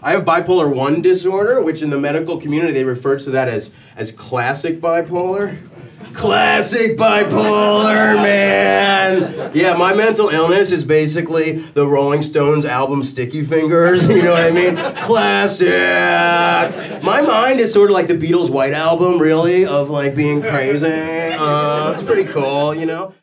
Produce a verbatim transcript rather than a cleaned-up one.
I have bipolar one disorder, which in the medical community they refer to that as, as classic bipolar. Classic bipolar, man! Yeah, my mental illness is basically the Rolling Stones album Sticky Fingers, you know what I mean? Classic! My mind is sort of like the Beatles' White Album, really, of like being crazy. Uh, it's pretty cool, you know?